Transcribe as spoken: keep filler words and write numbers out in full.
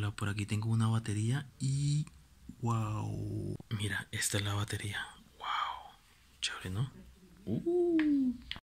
Mira, por aquí tengo una batería y... ¡Wow! Mira, esta es la batería. ¡Wow! Chévere, ¿no? Uh.